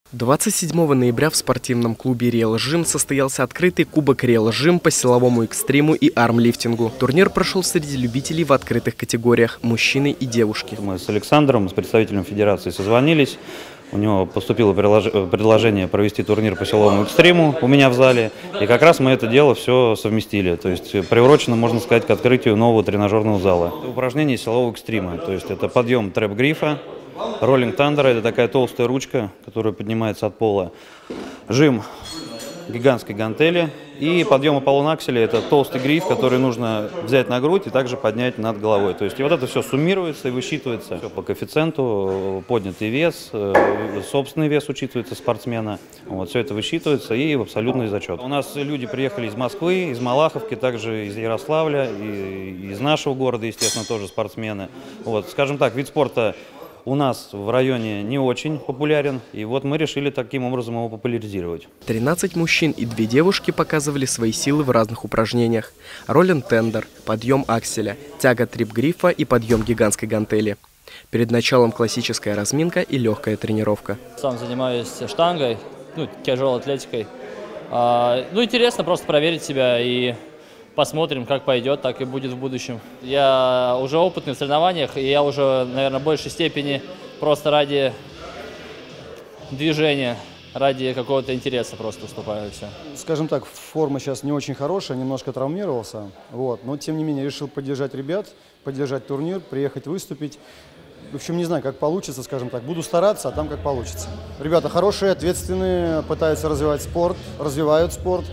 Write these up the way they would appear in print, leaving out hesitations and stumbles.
27 ноября в спортивном клубе «Реал Жим» состоялся открытый кубок «Реал Жим» по силовому экстриму и армлифтингу. Турнир прошел среди любителей в открытых категориях – мужчины и девушки. Мы с Александром, с представителем федерации, созвонились. У него поступило предложение провести турнир по силовому экстриму у меня в зале. И как раз мы это дело все совместили. То есть приурочено, можно сказать, к открытию нового тренажерного зала. Это упражнение силового экстрима. То есть это подъем трэп-грифа. Роллинг тандера – это такая толстая ручка, которая поднимается от пола. Жим гигантской гантели. И подъем Аполлон акселя – это толстый гриф, который нужно взять на грудь и также поднять над головой. То есть и вот это все суммируется и высчитывается. Все по коэффициенту, поднятый вес, собственный вес учитывается спортсмена. Вот, все это высчитывается и в абсолютный зачет. У нас люди приехали из Москвы, из Малаховки, также из Ярославля, и из нашего города, естественно, тоже спортсмены. Вот, скажем так, вид спорта у нас в районе не очень популярен, и вот мы решили таким образом его популяризировать. 13 мужчин и 2 девушки показывали свои силы в разных упражнениях. Роллинг тендер, подъем акселя, тяга трип-грифа и подъем гигантской гантели. Перед началом классическая разминка и легкая тренировка. Сам занимаюсь штангой, тяжелой атлетикой. Интересно просто проверить себя и посмотрим, как пойдет, так и будет в будущем. Я уже опытный в соревнованиях, и я уже, наверное, в большей степени просто ради движения, ради какого-то интереса просто выступаю и все. Скажем так, форма сейчас не очень хорошая, немножко травмировался, но тем не менее решил поддержать ребят, поддержать турнир, приехать выступить. В общем, не знаю, как получится, скажем так. Буду стараться, а там как получится. Ребята хорошие, ответственные, пытаются развивать спорт, развивают спорт.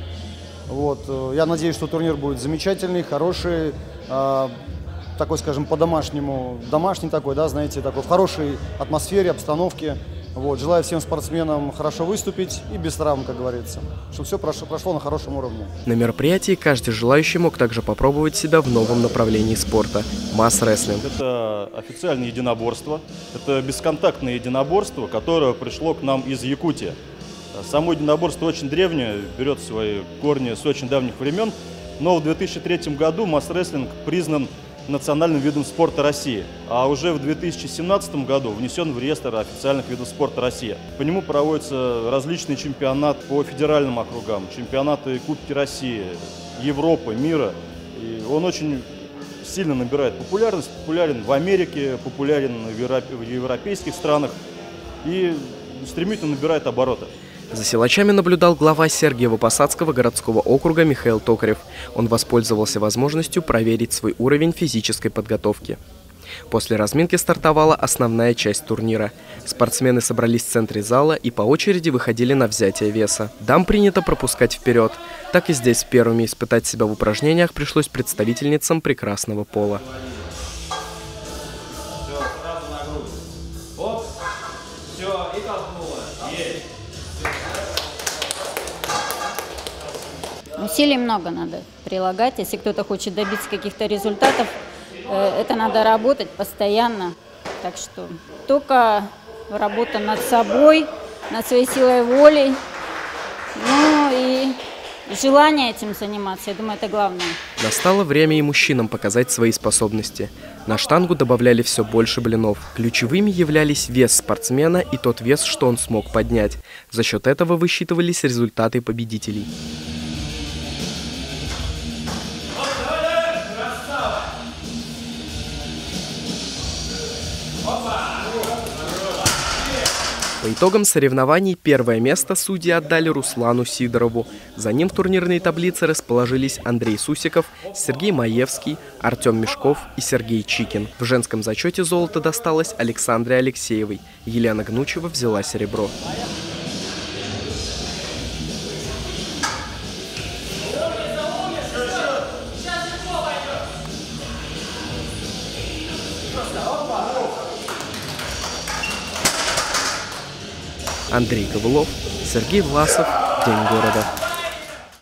Я надеюсь, что турнир будет замечательный, хороший, такой, скажем, по-домашнему, домашний такой, да, знаете, такой в хорошей атмосфере, обстановке. Желаю всем спортсменам хорошо выступить и без травм, как говорится, чтобы все прошло на хорошем уровне. На мероприятии каждый желающий мог также попробовать себя в новом направлении спорта – масс-рестлинг. Это официальное единоборство, это бесконтактное единоборство, которое пришло к нам из Якутии. Само единоборство очень древнее, берет свои корни с очень давних времен, но в 2003 году масс-рестлинг признан национальным видом спорта России, а уже в 2017 году внесен в реестр официальных видов спорта России. По нему проводятся различные чемпионаты по федеральным округам, чемпионаты Кубки России, Европы, мира. И он очень сильно набирает популярность, популярен в Америке, популярен в европейских странах и стремительно набирает обороты. За силачами наблюдал глава Сергиево-Посадского городского округа Михаил Токарев. Он воспользовался возможностью проверить свой уровень физической подготовки. После разминки стартовала основная часть турнира. Спортсмены собрались в центре зала и по очереди выходили на взятие веса. Дам принято пропускать вперед. Так и здесь первыми испытать себя в упражнениях пришлось представительницам прекрасного пола. Усилий много надо прилагать, если кто-то хочет добиться каких-то результатов, это надо работать постоянно. Так что только работа над собой, над своей силой воли, и желание этим заниматься, я думаю, это главное. Настало время и мужчинам показать свои способности. На штангу добавляли все больше блинов. Ключевыми являлись вес спортсмена и тот вес, что он смог поднять. За счет этого высчитывались результаты победителей. По итогам соревнований первое место судьи отдали Руслану Сидорову. За ним в турнирной таблице расположились Андрей Сусиков, Сергей Маевский, Артем Мешков и Сергей Чикин. В женском зачете золото досталось Александре Алексеевой. Елена Гнучева взяла серебро. Андрей Ковылов, Сергей Власов. День города.